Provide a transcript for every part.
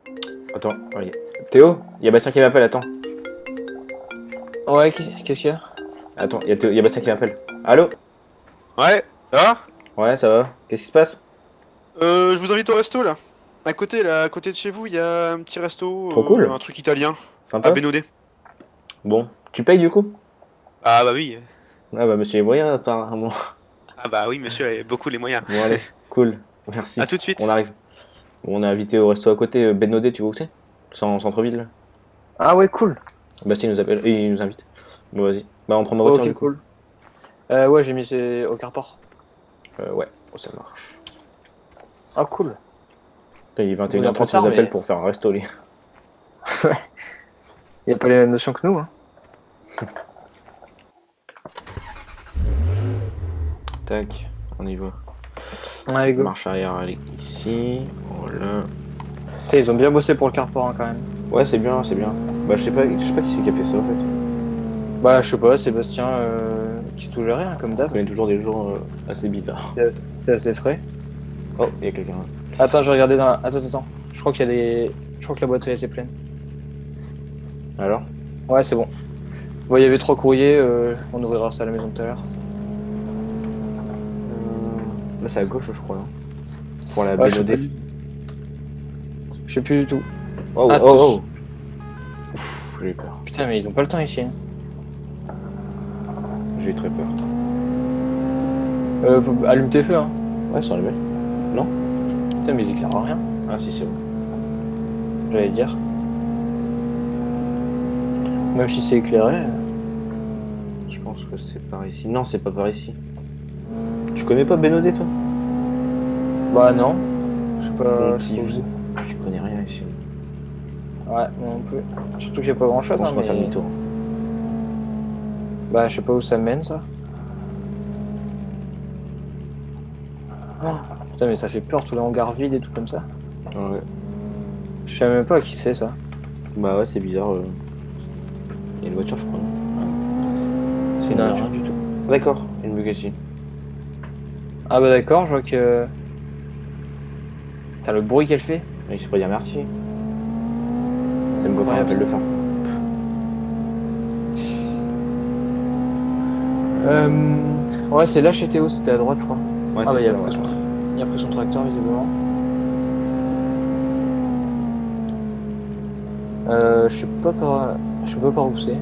Attends, allez. Théo, il y a Bastien qui m'appelle, attends. Ouais, qu'est-ce qu'il y a? Attends, il y a Bastien qui m'appelle. Allô? Ouais, ça va? Ouais, ça va. Qu'est-ce qui se passe? Je vous invite au resto là. À côté, là, à côté de chez vous, il y a un petit resto, Trop cool. un truc italien, à Sympa. Bénodet. Bon, tu payes du coup? Ah bah oui. Ah bah monsieur les moyens apparemment. Ah bah oui, monsieur a beaucoup les moyens. Bon allez, cool. Merci. À tout de On suite. arrive. Bon, on est invité au resto à côté, Benodé, tu vois où c'est? C'est en centre-ville. Là. Ah ouais, cool. Bastien nous appelle et il nous invite. Bon vas-y. Bah on prend ma voiture Ok, du coup. cool. Ouais, j'ai mis au carport. Ouais, ça marche. Ah, cool. Putain, il est On est un peu 21h30, il tard, nous appelle mais pour faire un resto lui. il a pas les mêmes notions que nous, hein. Tac, on y va. Ouais, go. Marche arrière, allez, ici. Voilà. Putain, ils ont bien bossé pour le carport, hein, quand même. Ouais, c'est bien, c'est bien. Bah je sais pas qui c'est qui a fait ça en fait. Bah, je sais pas, Sébastien, qui touche à rien, comme On d'hab. connaît toujours des jours assez bizarres. C'est assez frais. Oh, il y a quelqu'un là. Attends, je vais regarder dans la... Attends. Je crois qu'il y a des... Je crois que la boîte était pleine. Alors? Ouais, c'est bon. Bon, il y avait 3 courriers, on ouvrira ça à la maison tout à l'heure. Là c'est à gauche je crois. Hein. Pour la Ah, je sais pas Bénodé. Je sais plus du tout. Oh, Ah, oh, oh. Ouf, j'ai eu peur. Putain, mais ils ont pas le temps ici. Hein. J'ai eu très peur. Allume tes feux, hein. Ouais, sans les belles. Non? Putain, mais ils éclairent rien. Ah si c'est bon. J'allais dire. Même si c'est éclairé. Je pense que c'est par ici. Non, c'est pas par ici. Tu connais pas Bénodé toi? Bah non. Je sais Mon pas. petit fou. Je connais rien ici. Ouais, moi non plus. Surtout qu'il y a pas grand chose. On Hein, se va faire mais... demi-tour. Bah, je sais pas où ça mène ça. Oh, putain, mais ça fait peur tous les hangars vides et tout comme ça. Ouais. Je sais même pas à qui c'est ça. Bah ouais, c'est bizarre. Il y a une voiture, je crois. Non c'est une Non, voiture. rien du tout. D'accord, une Bugatti. Ah bah d'accord, je vois que. Putain, le bruit qu'elle fait. Il sait pas dire merci. Ça me fait Incroyable, rappel ça. le faire. Ouais, c'est là chez Théo, c'était à droite, je crois. Ouais, Ah bah, c'est il a ça, pris ouais. il a pris son tracteur, visiblement. Je sais pas par où c'est.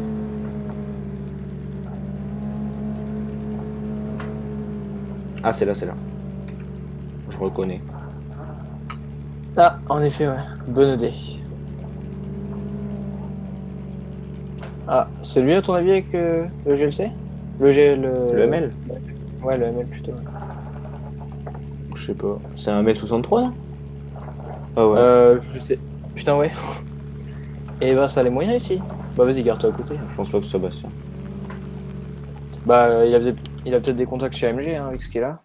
Ah, c'est là, c'est là. Je reconnais. Ah, en effet, ouais. Bonne idée. Ah, c'est lui à ton avis avec le GLC? Le ML? Ouais, le ML plutôt. Ouais. Je sais pas. C'est un M63 là? Ah ouais. Je sais. Putain, ouais. Et ben, ça a les moyens ici. Bah, vas-y, garde-toi à côté. Je pense pas que ce soit Bastien. Bah, il a peut-être des contacts chez AMG hein, avec ce qu'il a.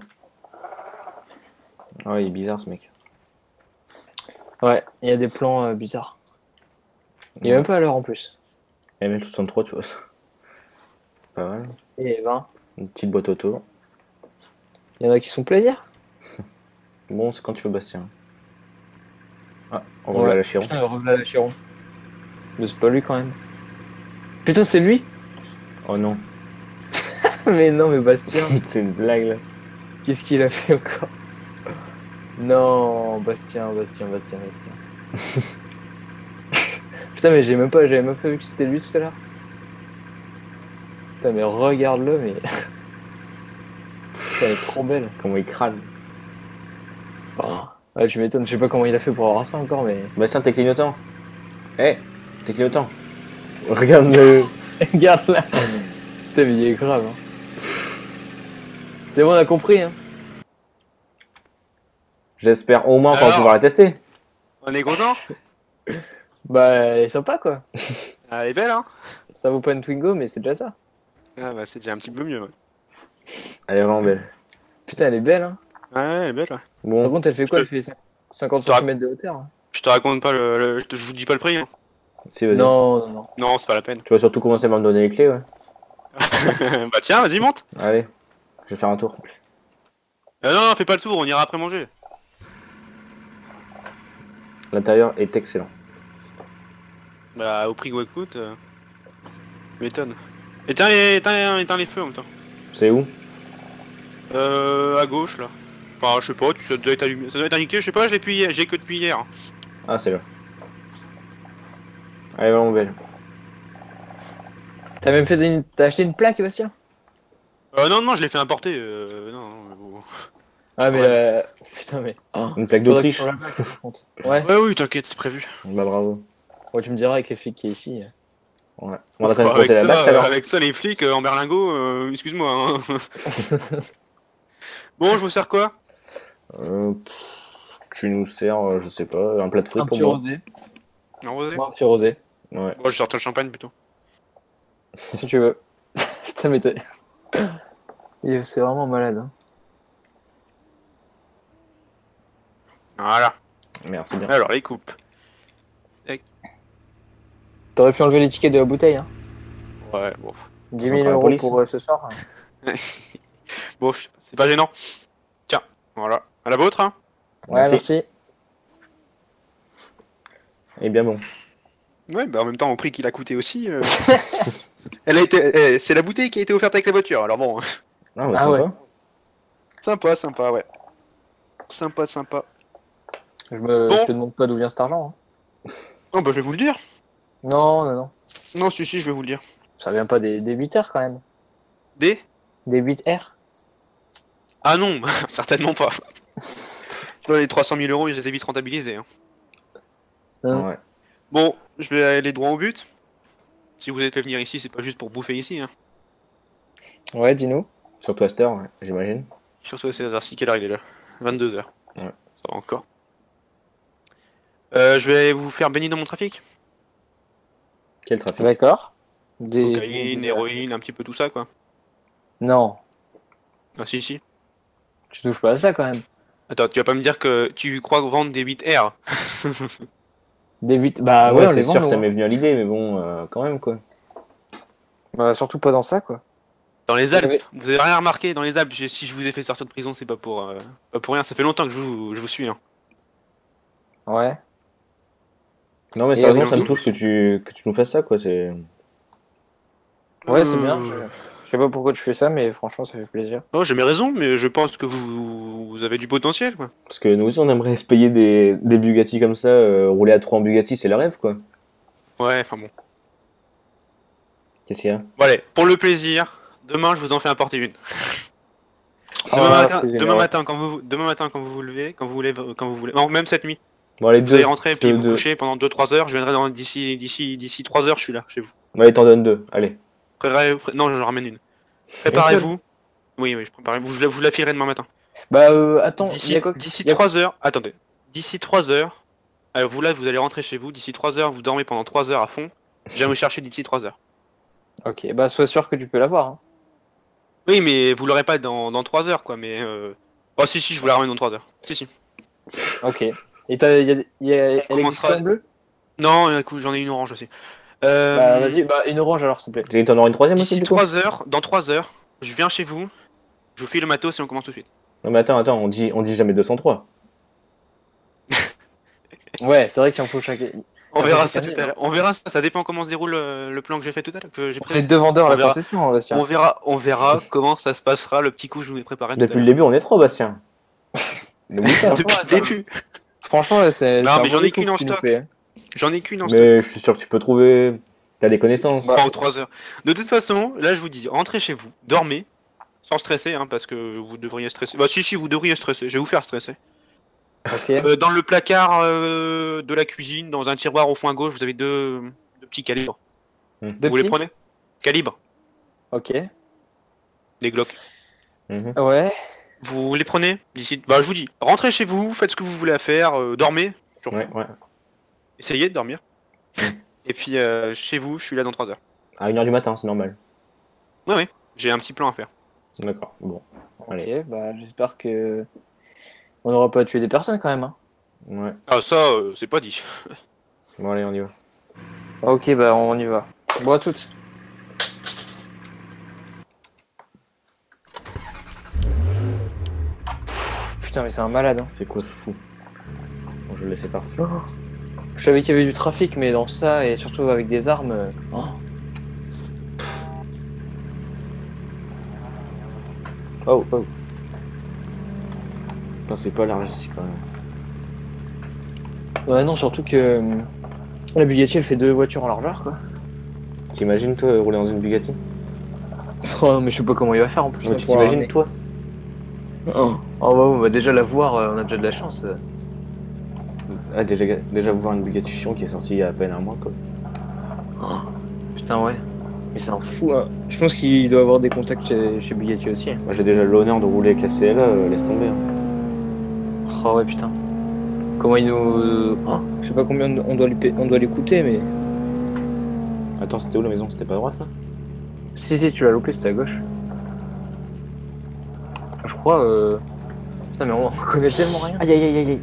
Ah ouais, il est bizarre ce mec. Ouais, il y a des plans bizarres. Il est même pas à l'heure en plus. ML63, tu vois ça. Pas mal. Et 20. Une petite boîte auto. Il y en a qui sont plaisir. Bon, c'est quand tu veux Bastien. Ah, on va à la Chiron. Putain, revoilà la Chiron. Mais c'est pas lui quand même. Putain, c'est lui? Oh non. Mais non, mais Bastien, C'est une blague là. qu'est-ce qu'il a fait encore? Non, Bastien. Putain, mais j'avais même pas vu que c'était lui tout à l'heure. Putain, mais regarde-le, mais. Putain, elle est trop belle. Comment il crâne. Oh. Ouais, tu m'étonnes, je sais pas comment il a fait pour avoir ça encore, mais. Bastien, t'es clignotant. Eh, t'es clignotant. Regarde-le. Regarde là. Putain, mais il est grave. Hein. C'est bon, on a compris. Hein. J'espère au moins qu'on va Alors pouvoir la tester. On est content? Bah, elle est sympa quoi. Elle est belle, hein? Ça vaut pas une Twingo, mais c'est déjà ça. Ah bah c'est déjà un petit peu mieux, ouais. Elle est vraiment belle. Putain, elle est belle. Hein. Ouais, elle est belle, ouais. Par Bon, contre, elle fait quoi? Je Elle fait 50 te rac- cm de hauteur. Hein. Je te raconte pas je vous dis pas le prix, hein. si, vas-y. Non. Non, c'est pas la peine. Tu vas surtout commencer par me donner les clés, ouais. Bah tiens, vas-y, monte. Allez, je vais faire un tour. Non, fais pas le tour, on ira après manger. L'intérieur est excellent. Bah, au prix où elle coûte, tu m'étonnes. Éteins les feux en même temps. C'est où? À gauche là. Enfin, je sais pas, ça doit être allumé. Ça doit être indiqué, je sais pas, j'ai que depuis hier. Ah, c'est là. Allez, va mon belle. T'as même fait t'as acheté une plaque, Bastien? Non, je l'ai fait importer. Non. Ah, mais Ouais. putain, mais. Oh, Une plaque faudrait que d'Autriche. tu changes la plaque, par contre. Ouais. Ouais, oui, t'inquiète, c'est prévu. Bah bravo. Ouais, tu me diras avec les flics qui est ici. Ouais. On va quand même Avec passer la bac alors. avec ça, les flics en berlingot, excuse-moi. Hein. Bon, je vous sers quoi? Tu nous sers, je sais pas, un plat de frites Un pour petit moi. rosé. Un rosé? Moi, un petit rosé, Ouais. Moi, je sortais le champagne plutôt. si tu veux. Putain, mais t'es. C'est vraiment malade. Hein. Voilà. Merci bien. Alors, les coupes. T'aurais pu enlever l'étiquette de la bouteille. Hein. Ouais, bon. 10 Sans 000 parler euros police. pour ce soir. Bon, c'est pas gênant. Tiens, voilà. À la vôtre, hein? Ouais, Merci. merci. Eh bien bon. Ouais, bah en même temps, au prix qu'il a coûté aussi. C'est la bouteille qui a été offerte avec la voiture, alors bon. Ah, bah, Ah sympa. ouais. Sympa, ouais. Sympa. Je Bon. te demande pas d'où vient cet argent. Hein. Oh, bah je vais vous le dire. Non. Non, si, je vais vous le dire. Ça vient pas des 8 R quand même. Des? Des 8 R. Ah non, certainement pas. Tu vois, les 300 000 euros, je les ai vite rentabilisés. Hein. Hein. Ouais. Bon, je vais aller droit au but. Si vous êtes fait venir ici, c'est pas juste pour bouffer ici. Hein. Ouais, dis-nous. Surtout à cette heure, ouais, j'imagine. Surtout à 16h, quelle heure il est là? 22h. Ouais. Ça va encore. Je vais vous faire baigner dans mon trafic. Quel trafic? D'accord. Cocaïne, héroïne, un petit peu tout ça, quoi. Non, Ah si. tu touches pas à ça quand même. Attends, tu vas pas me dire que tu crois vendre des 8R? Des 8. Bah ouais, on c'est les sûr vend, que nous, ça hein. m'est venu à l'idée, mais bon, quand même quoi. Bah surtout pas dans ça quoi. Dans les Vous avez- Alpes, vous avez rien remarqué dans les Alpes, si je vous ai fait sortir de prison, c'est pas pour rien, ça fait longtemps que je vous suis. Hein. Ouais. Non, mais Et sérieusement, avec ça me qui touche que tu nous fasses ça quoi. C'est. Ouais, c'est bien. Je sais pas pourquoi tu fais ça, mais franchement, ça fait plaisir. Non, j'ai mes raisons, mais je pense que vous avez du potentiel, quoi. Parce que nous aussi, on aimerait se payer des Bugatti comme ça. Rouler à 3 en Bugatti, c'est le rêve quoi. Ouais, enfin bon. Qu'est-ce qu'il y a? Bon allez, pour le plaisir, demain je vous en fais importer une. Ah, c'est généreux. Demain matin quand vous vous levez, quand vous voulez, non, même cette nuit. Bon, allez, Vous allez deux. rentrer puis vous deux. coucher pendant 2-3 heures. Je viendrai d'ici 3 heures, je suis là chez vous. Bon, allez, t'en donnes 2. Allez. Non, j'en ramène une. Préparez-vous. Oui, je prépare. Je vous la filerai demain matin. Bah attends, il y D'ici a quoi 3 heures. Attendez. D'ici 3 heures. Vous là, vous allez rentrer chez vous. D'ici 3 heures, vous dormez pendant 3 heures à fond. Je viens vous chercher d'ici 3 heures. Ok, bah sois sûr que tu peux l'avoir. Hein. Oui, mais vous l'aurez pas dans 3 heures, quoi. Mais oh si, je vous la ramène dans 3 heures. Si. Ok. Et elle existe commencera- en bleu. Non, écoute, j'en ai une orange aussi. Bah vas-y, bah une orange alors s'il te plaît. Et t'en auras une troisième aussi D'ici du coup? 3 heures, dans 3 heures, je viens chez vous. Je vous file le matos et on commence tout de suite. Non, mais attends, on dit jamais 203. Ouais, c'est vrai qu'il en faut chaque. On Ah, verra bah, ça c'est tout à l'heure. On verra ça. Ça dépend comment se déroule le plan que j'ai fait tout à l'heure, que j'ai On est prévu. deux vendeurs à On la verra. concession, hein, Bastien. On verra comment ça se passera. Le petit coup, je vous ai préparé tout à Depuis le l'heure. début, on est 3, Bastien. N'oublie pas. Depuis le début. Franchement, c'est. Non, c'est un mais j'en bon ai qu'une coup en que tu nous stock. fais, hein. J'en ai qu'une en stock. Mais je suis sûr que tu peux trouver. T'as des connaissances. Pas en 3 heures. De toute façon, là, je vous dis, rentrez chez vous, dormez, sans stresser, hein, parce que vous devriez stresser. Bah si, vous devriez stresser. Je vais vous faire stresser. Ok. Dans le placard de la cuisine, dans un tiroir au fond à gauche, vous avez deux petits calibres. Deux Vous les petits prenez? Calibre, Ok. des Glock. Mhm. Ouais. Vous les prenez d'ici. Bah je vous dis, rentrez chez vous, faites ce que vous voulez à faire, dormez. Surtout. Ouais. Essayez de dormir. Mm. Et puis chez vous, je suis là dans 3 heures. À 1h du matin, c'est normal. Ouais, j'ai un petit plan à faire. D'accord, bon. Allez. Ok, bah j'espère que. On n'aura pas tué des personnes quand même, hein. Ouais. Ah ça, c'est pas dit. Bon, allez, on y va. Ok, bah on y va. Bon à toutes. Putain, mais c'est un malade, hein. C'est quoi ce fou? Bon, je le laissais partir. Je savais qu'il y avait du trafic, mais dans ça, et surtout avec des armes... oh. Oh, oh. Putain, c'est pas large ici quand même. Ouais, non, surtout que... la Bugatti, elle fait 2 voitures en largeur, quoi. T'imagines toi rouler dans une Bugatti? Oh, mais je sais pas comment il va faire en plus. Ouais, tu t'imagines toi? Oh, bah, on va déjà la voir, on a déjà de la chance. Ah, déjà voir une Bugatti Chiron qui est sortie il y a à peine un mois quoi. Oh, putain, ouais. Mais c'est un fou, hein. Je pense qu'il doit avoir des contacts chez Bugatti aussi. Moi j'ai déjà l'honneur de rouler avec la CLA, laisse tomber. Hein. Oh ouais, putain. Comment il nous... Hein, je sais pas combien on doit lui coûter, mais... Attends, c'était où la maison? C'était pas à droite là? Si, tu l'as loupé, c'était à gauche. Je crois... Putain, mais on connaît tellement rien. Aïe aïe aïe aïe aïe.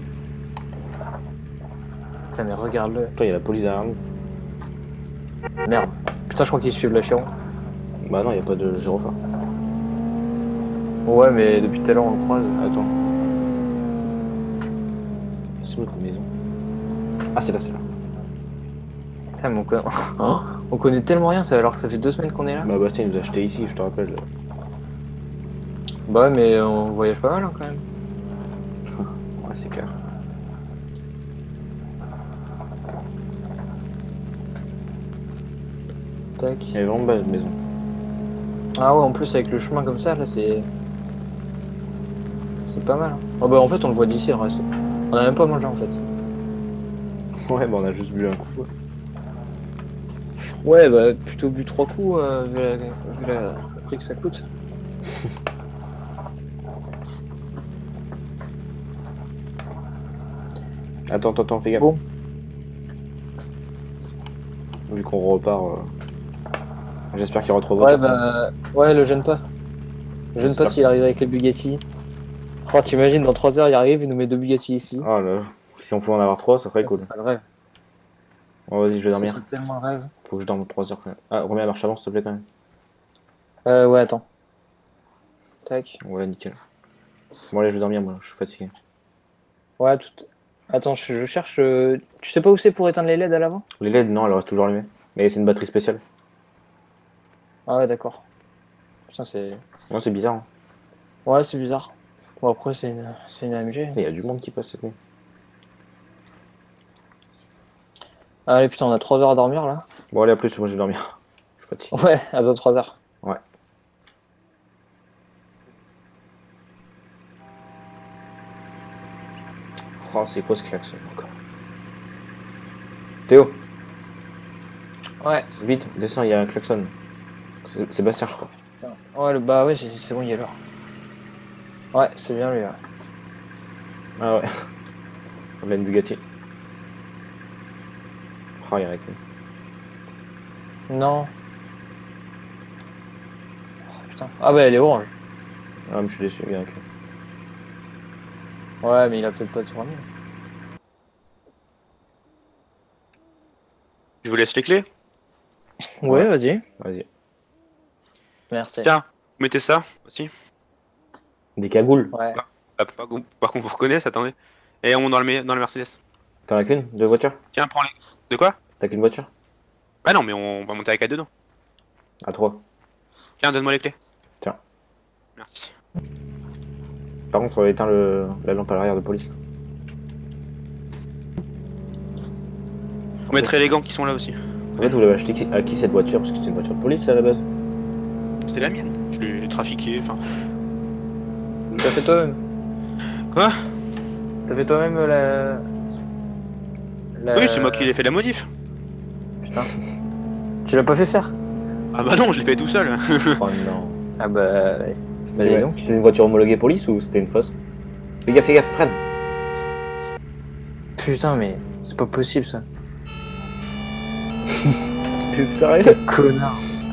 Putain, mais regarde-le. Toi, il y a la police derrière nous. Merde. Putain, je crois qu'ils suivent la Chiron. Bah non, il y a pas de gyrophare. Ouais, mais depuis tout à l'heure, on le croise. Attends. C'est où notre maison? Ah, c'est là, c'est là. Putain, mais on connaît tellement rien, alors que ça fait 2 semaines qu'on est là. Bah Bastien il nous a acheté ici, je te rappelle. Bah ouais, mais on voyage pas mal hein, quand même. Ouais, c'est clair. Tac. Il y avait vraiment belle maison. Ah ouais, en plus avec le chemin comme ça, là, c'est pas mal. Hein. Oh bah en fait, on le voit d'ici le reste. On a même pas mangé en fait. Ouais, bah on a juste bu un coup. Ouais, bah plutôt bu 3 coups, vu le prix que ça coûte. Attends, fais gaffe. Bon. Vu qu'on repart, j'espère qu'il y aura trop de Ouais, voitures. bah... Ouais, le gêne pas. Le gêne pas s'il arrive avec les Bugatti. Oh, t'imagines, dans 3 heures, il arrive, il nous met 2 Bugatti ici. Oh là, si on pouvait en avoir 3, ça serait cool. Ça serait le rêve. Bon, vas-y, je vais dormir. Ça serait tellement le rêve. Faut que je dorme 3 heures quand même. Ah, remets la marche avant, s'il te plaît, quand même. Ouais, attends. Tac. Ouais, nickel. Bon, allez, je vais dormir, moi, je suis fatigué. Ouais, tout... Attends, je cherche... Tu sais pas où c'est pour éteindre les LED à l'avant? Les LED, non, elles restent toujours allumées. Mais c'est une batterie spéciale. Ah ouais, d'accord. Putain, c'est... Non, c'est bizarre. Hein. Ouais, c'est bizarre. Bon, après, c'est une AMG. Il y a du monde qui passe cette nuit. Allez, putain, on a 3 heures à dormir, là. Bon, allez, à plus, moi, je vais dormir. Je suis fatigué. Ouais, à 3 heures. Ouais. Oh, c'est quoi ce klaxon encore? Théo, Ouais. vite, descends, il y a un klaxon. C'est Sébastien, je crois. Putain. Ouais, bah ouais, c'est bon, il y a l'heure. Ouais, c'est bien lui, ouais. Ah ouais. On a une Bugatti. Oh, il y en a qu'une. Non. Oh, putain. Ah bah, elle est orange. Ah, mais je suis déçu, il y en a qu'une. Ouais, mais il a peut-être pas de sourire. Je vous laisse les clés. Ouais, vas-y. Vas-y. Merci. Tiens, vous mettez ça aussi. Des cagoules. Ouais. Ah, par contre, vous reconnaissez, attendez. Et on dans le Mercedes. T'en as qu'une? 2 voitures? Tiens, prends les. De quoi? T'as qu'une voiture? Ah non, mais on va monter avec la dedans. À 3. Tiens, donne-moi les clés. Tiens. Merci. Par contre, on va éteindre la lampe à l'arrière de police. Vous mettrez les gants qui sont là aussi. En fait, vous l'avez acheté à qui cette voiture? Parce que c'est une voiture de police à la base. C'était la mienne. Je l'ai trafiquée, enfin. T'as fait toi-même? Quoi? T'as fait toi-même Oui, c'est moi qui l'ai fait la modif. Putain. Tu l'as pas fait faire? Ah bah non, je l'ai fait tout seul. Oh non. Ah bah... Ouais. Vas-y, Ouais. donc, c'était une voiture homologuée police ou c'était une fausse? Fais gaffe, Fred! Putain, mais c'est pas possible ça. T'es sérieux? Connard.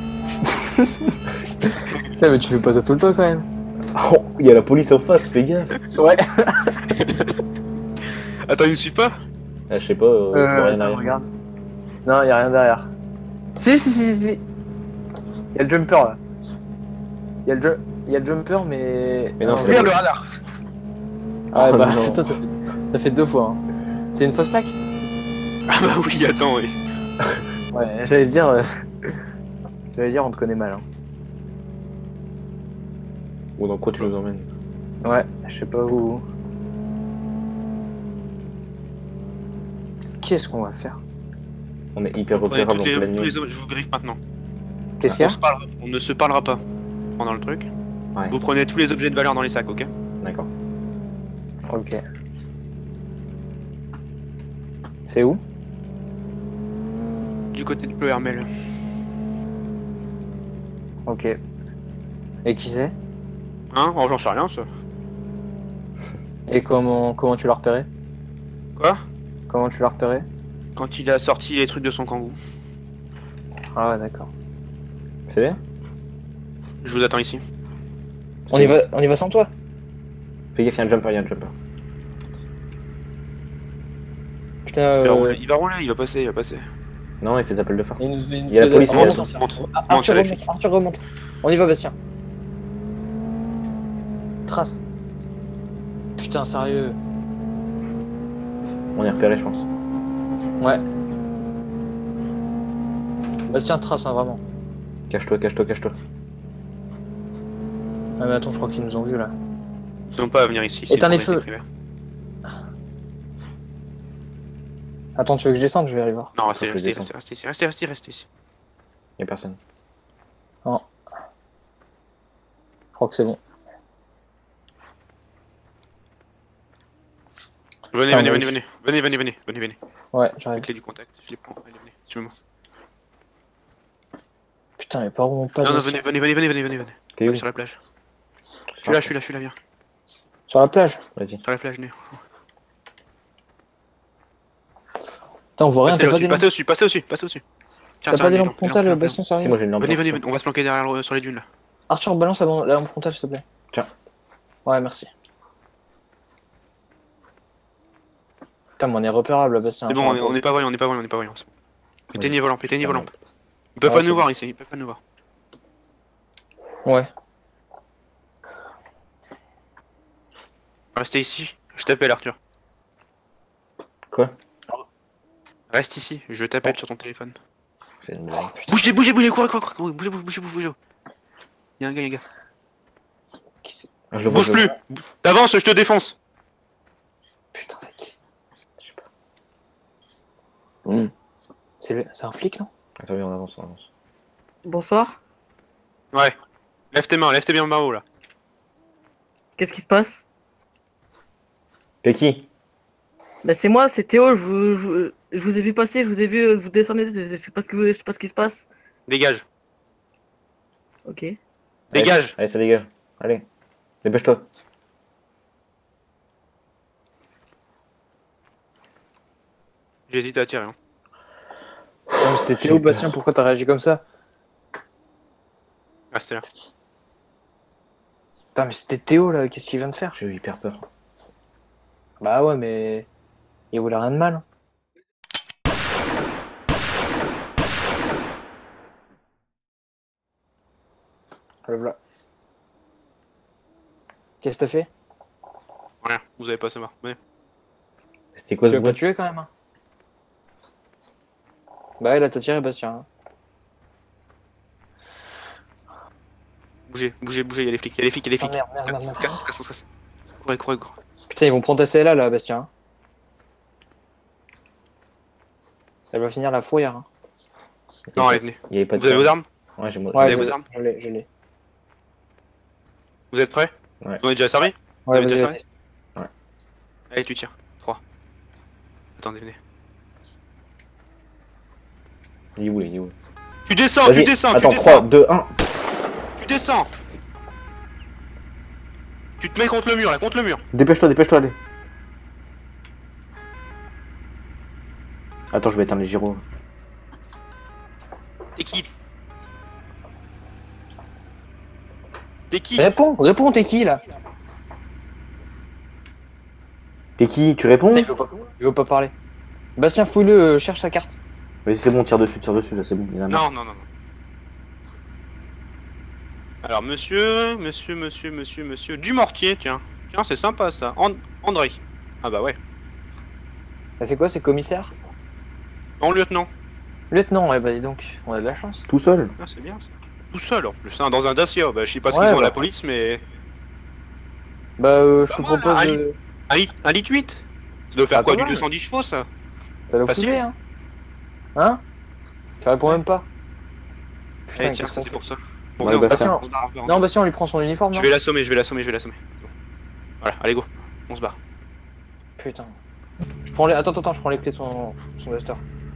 Putain, mais tu fais pas ça tout le temps quand même. Oh, il y a la police en face, fais gaffe! Ouais. Attends, ils nous suivent pas? Ah, je sais pas, tu vois rien derrière. Regarde. Non, y'a rien derrière. Si. Il y a le jumper là. Il y a le jumper, mais. Mais non, c'est Regarde le radar. Ah Oh bah non. putain, ça fait 2 fois. Hein. C'est une fausse plaque? Ah bah oui, attends, oui. Ouais, j'allais dire... J'allais dire on te connaît mal. Hein. Ou dans quoi tu nous emmènes? Ouais, je sais pas où... Qu'est-ce qu'on va faire? On est hyper Prenez repérable en toutes pleine tous nuit. les hommes, je vous griffe maintenant. Qu'est-ce qu'il y a? On ne se parlera pas pendant le truc. Ouais. Vous prenez tous les objets de valeur dans les sacs, ok? D'accord. Ok. C'est où? Du côté de Ploermel. Ok. Et qui c'est? Hein? Oh, j'en sais rien, ça. Et comment tu l'as repéré? Quoi? Comment tu l'as repéré? Quand il a sorti les trucs de son kangou. Ah ouais, d'accord. C'est bien? Je vous attends ici. On y va sans toi? Fais gaffe, y'a un jumper, y'a un jumper. Putain, Il va rouler, il va passer, il va passer. Non, il fait des appels de phare. il y a la police, il y a la Monte, monte, monte, Arthur les remonte, flics. Arthur remonte. On y va, Bastien. Trace. Putain, sérieux. On est repéré, je pense. Ouais. Bastien, trace, hein, vraiment. Cache-toi, cache-toi, cache-toi. Ah mais attends, je crois qu'ils nous ont vus là. Ils n'ont pas à venir ici. Éteins les pour feux. été privé. Attends, tu veux que je descende? Je vais aller voir. Non, restez, Faut que je restez, descende. restez, restez, restez, restez, restez ici. Y'a personne. Je crois que c'est bon. Venez, Putain, venez, moi venez, aussi. venez, venez, venez, venez, venez, venez. Ouais, La j'arrive. clé du contact, je les prends. Allez, venez, suivez-moi. Putain, mais par où on passe? Non, non, Bastien venez, venez, venez, venez, venez, venez. T'es où? Sur la plage. Je suis là, je suis là, je suis là, viens. Sur la plage? Vas-y. Sur la plage, venez. Putain, on voit rien, Passez t'as pas au-dessus, des passez lampes? au-dessus, passez au-dessus, passez au-dessus. Tiens, T'as tiens, pas des les lampes lampes, les frontales, lampes, Bastien, Si, sérieux? moi j'ai une lampe. Venez, venez, venez, on va se planquer derrière sur les dunes là. Arthur, balance la lampe frontale, s'il te plaît. Tiens. Ouais, merci. Putain, mais on est repérable là, Bastien. C'est bon, on n'est pas voyants, on n'est pas voyants, on n'est pas voyants. Éteignez vos lampes, éteignez vos lampes. Ils peuvent Ouais, pas c'est nous bon. voir ici, ils peuvent pas nous voir. Ouais. Restez ici, je t'appelle Arthur. Quoi? Reste ici, je t'appelle sur ton téléphone. C'est une blague. Bougez, bougez, bougez, courez, courez, courez, bougez, bougez, bougez, bougez. Y'a un gars, y'a un gars. Ah, je le vois, Bouge je le plus! vois. T'avances, je te défonce! Putain, c'est qui? Je sais pas. C'est un flic, non? Attends, viens, on avance, on avance. Bonsoir. Ouais. Lève tes mains, lève tes bien en haut là. Qu'est-ce qui se passe? T'es qui? Bah c'est moi, c'est Théo. Je vous ai vu passer, je vous ai vu vous descendre. Je sais pas je sais pas ce qui se passe. Dégage, Ok. dégage! Allez, ça dégage. Allez. Dépêche-toi. J'hésite à tirer. Hein. C'était Théo, Bastien, pourquoi t'as réagi comme ça? Restez là. Putain, mais c'était Théo là, qu'est-ce qu'il vient de faire? J'ai eu hyper peur. Bah ouais, mais. Il voulait rien de mal. Le voilà. Qu'est-ce que t'as fait? Rien, vous avez pas à savoir. Venez. C'était quoi Tu ce l'as pas bruit? tué quand même, hein? Bah ouais, là t'as tiré, Bastien. Hein. Bougez, bougez, bougez, y'a les flics, y'a les flics, y'a les Ah flics. merde, merde, Casse, merde, casse, merde. casse, casse. Courez, courez, courez. Putain, ils vont prendre ta CLA là, Bastien. Hein. Elle va finir la fourrière. Hein. Non, allez, venez. Il y avait pas de Vous avez vos armes? Ouais, j'ai mon. avez je vos l'ai, armes je l'ai. Vous êtes prêts? Ouais. Vous en avez déjà servi? Ouais, avez vas-y, déjà vas-y. Allez, tu tires. 3. Attendez, venez. Il est où, il est où? Tu descends, Vas-y, tu descends, attends, tu 3, descends! 2, 1. Tu descends! Tu te mets contre le mur, là, contre le mur! Dépêche-toi, dépêche-toi, allez. Attends, je vais éteindre les gyros. T'es qui? T'es qui? Réponds, t'es qui là? T'es qui? Tu réponds? Il veut pas parler. Bastien, fouille-le, cherche sa carte. Vas-y, c'est bon, tire dessus, là, c'est bon. Il y en a marre. Non, non, non, non. Alors, monsieur, Dumortier, tiens. Tiens, c'est sympa ça. André. Ah bah ouais. Ah, c'est quoi, c'est commissaire? Non, lieutenant. Lieutenant, ouais, bah dis donc, on a de la chance. Tout seul. Ah, c'est bien ça. Tout seul en plus, hein, dans un Dacia. Bah, je sais pas ce Ouais, qu'ils ont à bah. la police, mais. Bah, je te Pas mal, propose. hein, un litre 8. Ça doit faire Ah, quoi, pas du mal. 210 chevaux ça? Ça doit Facile. couler, hein? Hein? Tu réponds même pas. Allez, Putain, tiens, qu'est-ce ça qu'on c'est fait? pour ça. Bon, Ouais, viens, bah, on se tiens. barre, on se barre, on se barre. Non, bah si, on lui prend son uniforme, Je non? vais l'assommer, je vais l'assommer, je vais l'assommer. Voilà, allez go, on se barre. Putain. Je prends les... Attends, je prends les clés de son duster.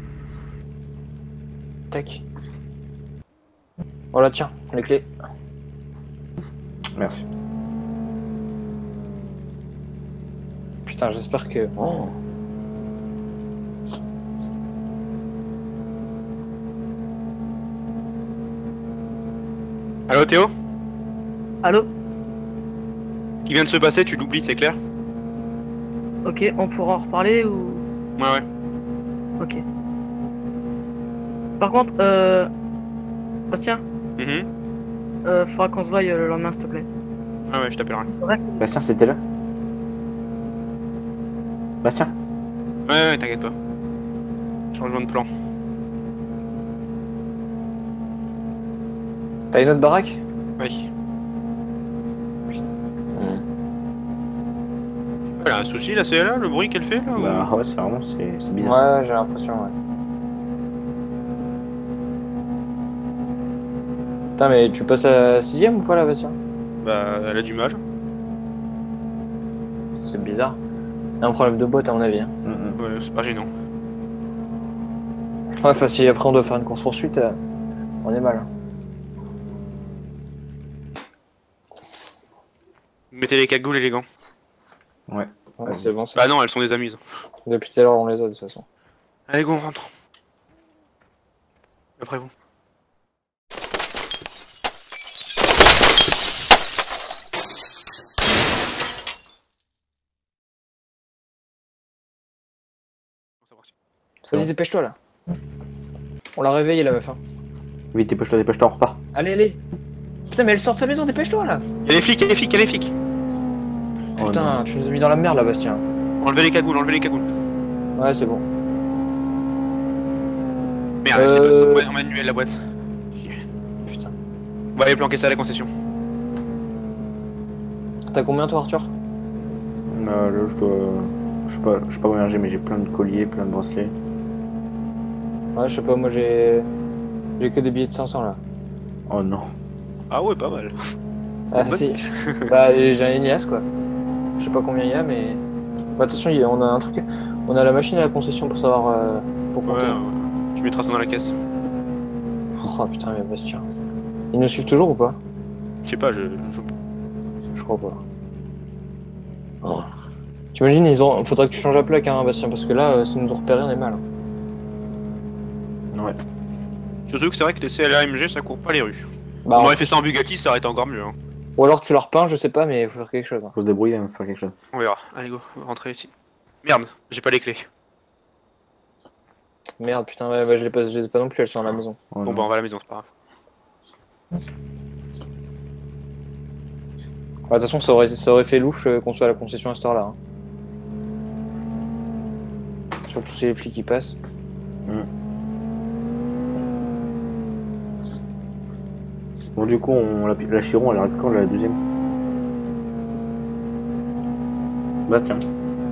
Tac. Voilà, tiens, les clés. Merci. Putain, j'espère que... Oh. Allô Théo? Allô? Ce qui vient de se passer, tu l'oublies, c'est clair? Ok, on pourra en reparler ou... Ouais. Ok. Par contre, Bastien, Mhm. faudra qu'on se voie le lendemain, s'il te plaît. Ouais, je t'appellerai. Bastien, c'était là? Bastien? Ouais, t'inquiète pas. Changement de plan. T'as une autre baraque? Oui. Elle a un souci là, c'est là, le bruit qu'elle fait là ou- Bah ouais, c'est vraiment, c'est bizarre. Ouais, j'ai l'impression, ouais. Putain, mais tu passes la 6ème ou pas là, Bastien? Bah, elle a du mal. C'est bizarre. Il y a un problème de boîte à mon avis. Hein. Ouais, c'est pas gênant. Ouais, enfin, si après on doit faire une course poursuite, on est mal. Hein. Mettez les cagoules et les gants. Ouais. Ouais, c'est bon, ça. Bah non, elles sont des amuses. Depuis tout à l'heure, on les a de toute façon. Allez go, on rentre. Après vous. C'est Vas-y, bon. dépêche-toi là. On l'a réveillée la meuf. Hein. Vite, dépêche-toi, on repart. Allez. Putain, mais elle sort de sa maison, dépêche-toi là. Y'a les flics, y'a les flics, y'a les flics. Oh, Putain, tu nous as mis dans la merde là, Bastien. Enlevez les cagoules, enlevez les cagoules. Ouais, c'est bon. Merde, c'est pas ça. Ouais, en manuel la boîte. Putain. On va aller planquer ça à la concession. T'as combien toi, Arthur? Là, je dois... Je sais pas combien j'ai, mais j'ai plein de colliers, plein de bracelets. Ouais, je sais pas, moi j'ai que des billets de 500 là. Oh non. Ah ouais, pas mal. Ah bonne si. Bah j'ai un Enias quoi. Je sais pas combien il y a mais... Bah attention, on a un truc... On a la machine à la concession pour savoir... pour Ouais, compter. tu mettras ça dans la caisse. Oh putain mais Bastien. Ils nous suivent toujours ou pas? Je sais pas, Je crois pas. Oh. T'imagines, faudrait que tu changes la plaque hein Bastien parce que là, s'ils nous ont repéré on est mal. Ouais. Surtout que c'est vrai que les CLRMG ça court pas les rues. Bah, On aurait fait ça en Bugatti, ça aurait été encore mieux. Hein. ou alors tu leur peins, je sais pas mais il faut faire quelque chose. Hein. Faut se débrouiller, hein, faire quelque chose. On verra. Allez go, rentrez ici. Merde, j'ai pas les clés. Merde putain, ouais, bah, je les ai pas non plus, elles sont à la maison. Oh, Bon non. bah on va à la maison, c'est pas grave. De toute façon ça aurait fait louche qu'on soit à la concession à cette heure là. Hein. Surtout si les flics qui passent. Bon, du coup, la Chiron, elle arrive quand, la deuxième? Bastien.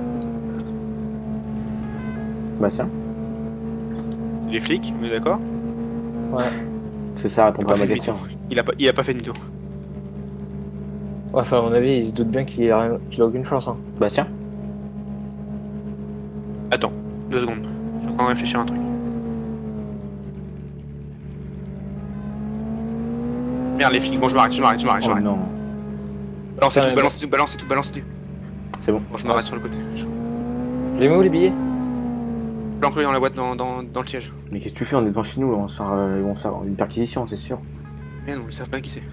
Bastien. Les flics, on est d'accord? Ouais. C'est ça, répond Il a pas à pas ma fait question. demi-tour. Il a pas fait demi-tour. Ouais, enfin à mon avis ils se doutent bien qu'il a aucune chance. Hein. Bastien. Attends, 2 secondes. Je suis en train de réfléchir à un truc. Merde les flics, bon je m'arrête. Oh non. Balancez Putain, tout, balancez tout. C'est bon. Bon, je m'arrête sur le côté. Je les mets où les billets? Planque-le dans la boîte dans le siège. Mais qu'est-ce que tu fais? On est devant chez nous, là. Ils vont se faire une perquisition, c'est sûr. Mais non, ils savent pas qui c'est.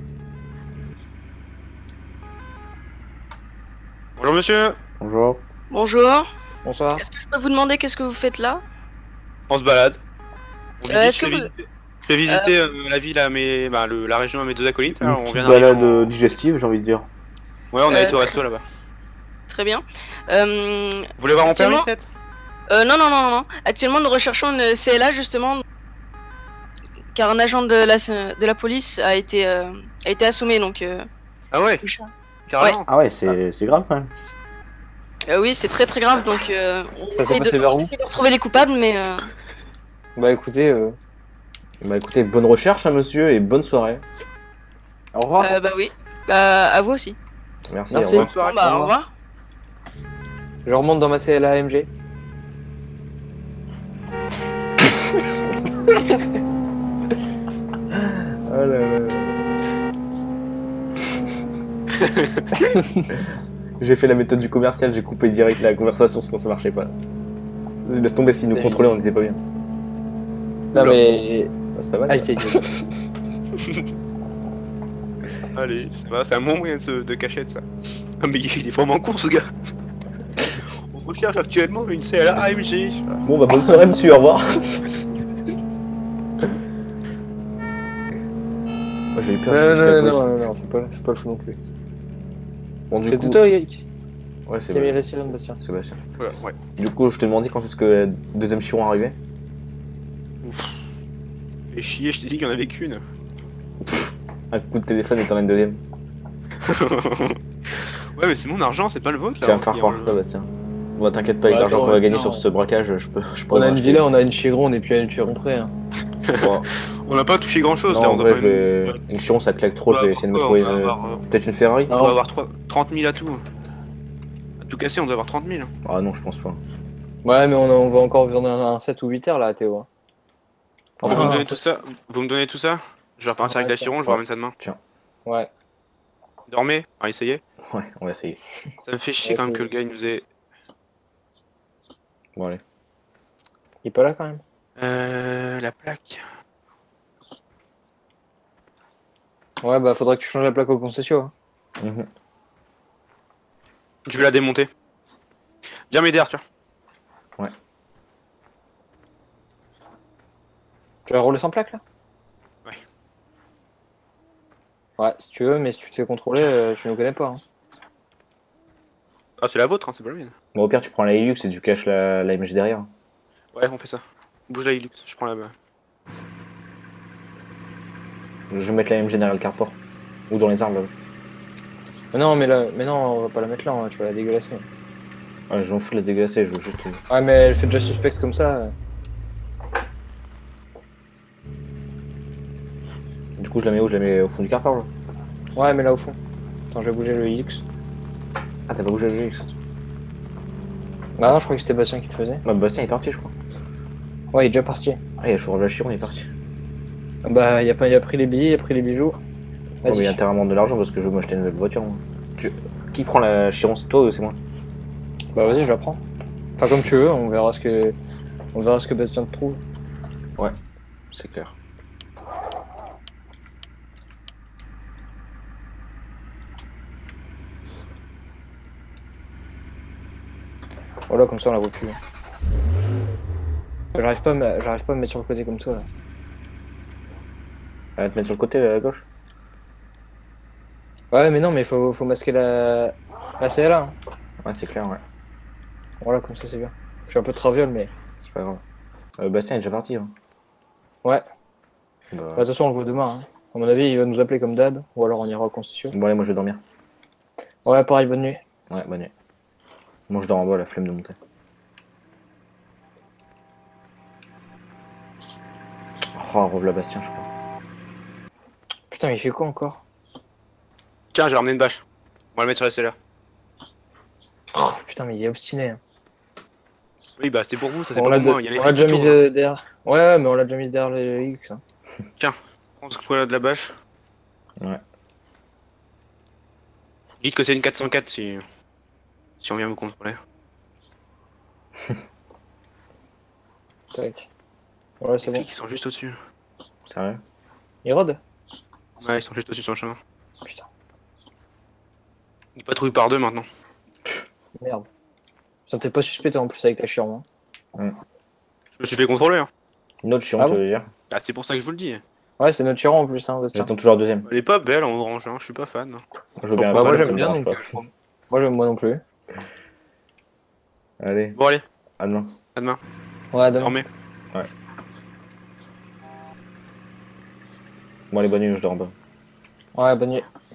Bonjour monsieur. Bonjour. Bonjour. Bonsoir. Est-ce que je peux vous demander qu'est-ce que vous faites là? On se balade. On Est-ce que vous... Je fais visiter la ville à mes... Bah, la région à mes 2 acolytes. Une Alors, on petite vient d'arriver balade en- digestive, j'ai envie de dire. Ouais, on a été au resto là-bas. Très bien. Vous voulez voir mon permis Actuellement- peut-être? Non. Actuellement, nous recherchons une CLA justement, car un agent de la police a été assommé, donc. Ah ouais, carrément. Ah ouais, c'est grave quand même. Oui, c'est très très grave, donc Ça s'est passé vers où? on essaie de retrouver les coupables, mais. Bah écoutez, Bah écoutez, bonne recherche, hein, monsieur, et bonne soirée. au revoir. Bah oui. Bah à vous aussi. Merci. Merci. Au revoir. Bon, bah au revoir. Je remonte dans ma CLA AMG. Oh là là. J'ai fait la méthode du commercial, j'ai coupé direct la conversation, sinon ça marchait pas. Laisse tomber, s'ils nous contrôlaient, on n'était pas bien. Non Oula. mais... Bah, c'est pas mal. Aïe, ça. aïe, aïe. Allez, ça va, c'est un bon moyen de cachette ça. Ah mais il est vraiment con ce gars. On recherche actuellement une CLA AMG. Bon bah bonne soirée monsieur, au revoir. Moi j'ai eu peur. Non, fais pas le fou non plus. Bon du C'est coup... toi qui Ouais c'est a mis vrai. la sirène, Bastien. Sébastien. Voilà, ouais. Du coup je te demandais quand est-ce que le deuxième chiron arrivait. Et chier, je t'ai dit qu'il y en avait qu'une. Un coup de téléphone et t'en as une deuxième. Ouais mais c'est mon argent, c'est pas le vôtre Tu là. vas me faire croire ça Bastien. Bon t'inquiète pas, avec Ouais, l'argent attends, qu'on va gagner non. sur ce braquage, je peux On a en une acheter. villa, on a une chiron, on est plus à une chiron près. Hein. Bon, On n'a pas touché grand chose non, là, en on doit vrai, pas je vais... une chiron ça claque trop, je vais essayer de me trouver peut-être une Ferrari. On doit avoir 30 000 à tout. À tout casser, on doit avoir 30 000. Ah non, je pense pas. Ouais, mais on va encore vendre un 7 ou 8 heures là, Théo. Vous me donnez tout ça? Vous me donnez tout ça? Je vais repartir avec la chiron, je vous Ouais. ramène ça demain. Ouais. Dormez? Ah, essayez. Ouais, on va essayer. Ça me fait chier quand même que le gars il nous ait. Bon allez. Il est pas là quand même. La plaque. Ouais, bah faudrait que tu changes la plaque au concession. Hein. Mhm. Je vais la démonter. Viens m'aider, Arthur. Tu vas rouler sans plaque là? Ouais. Ouais, si tu veux, mais si tu te fais contrôler, tu nous connais pas. Hein. Ah, c'est la vôtre, hein, c'est pas la mienne. Bon au pire tu prends la Hilux et tu caches la MG derrière. Ouais, on fait ça. Bouge la Hilux, je prends la bas. Je vais mettre la MG derrière le carport. Ou dans les arbres là. Mais non, on va pas la mettre là, hein, tu vas la dégueulasser. Ouais, je m'en fous de la dégueulasser, je veux juste... Ouais, mais elle fait déjà suspecte comme ça. Du coup je la mets où? Je la mets au fond du carport là. Ouais, mais là au fond. Attends, je vais bouger le X. Ah t'as pas bougé le Hilux? Bah non, je crois que c'était Bastien qui le faisait. Bah Bastien est parti je crois. Ouais, il est déjà parti. Ah il y a toujours la chiron, il est parti. Bah, il a pris les billets, il a pris les bijoux. Ouais, mais il y a Vas-y. intérêt à vendre de l'argent parce que je veux m'acheter une nouvelle voiture moi. Qui prend la chiron? C'est toi ou c'est moi? Bah vas-y, je la prends. Enfin, comme tu veux, on verra ce que Bastien te trouve. C'est clair. Voilà, comme ça on la voit plus. J'arrive pas à me mettre sur le côté comme ça. Là. Elle va te mettre sur le côté à gauche. Ouais, mais non, mais faut masquer la CLA. Hein. Ouais c'est clair ouais. Voilà, comme ça c'est bien. Je suis un peu traviole, mais. C'est pas grave. Bastien est déjà parti hein. Ouais. Bah... Bah, de toute façon, on le voit demain. Hein. À mon avis, il va nous appeler comme d'hab, ou alors on ira au concession. Bon allez moi je vais dormir. Ouais, pareil, bonne nuit. Ouais bonne nuit. Moi je dors en bas, la flemme de monter. Oh revoilà Bastien je crois. Putain, mais il fait quoi encore? Tiens, j'ai ramené une bâche. On va la mettre sur la CLA. Oh, putain, mais il est obstiné. Hein. Oui, bah c'est pour vous, ça c'est On pas l'a pour moi. Il y a les on l'a flics déjà qui mis tournent. derrière. Ouais, mais on l'a déjà mis derrière les X. Hein. Prends ce quoi là de la bâche. Ouais. Dites que c'est une 404 si on vient vous contrôler. Tac. Ouais, c'est Les bon. flics ils sont juste au-dessus. Sérieux? Il rôde? Ouais, ils sont juste au-dessus sur le chemin. Putain, Ils patrouillent par deux maintenant. merde. Ça t'es pas suspect toi, en plus avec ta chiron. Hein. Je me suis fait contrôler. Hein. Une autre chiron Ah tu bon veux dire? Ah, c'est pour ça que je vous le dis. Ouais, c'est notre chiron en plus. Hein, Bastien. J'attends toujours la deuxième. Elle est pas belle en orange, hein. Je suis pas fan. Je veux bien Bah, la moi palette, ça j'aime me bien, dérange donc. pas. Moi non plus. Allez, Bon, allez, à demain. À demain. Ouais, demain. Dormez. Bon, allez, bonne nuit, je dors un peu. Ouais, bonne nuit.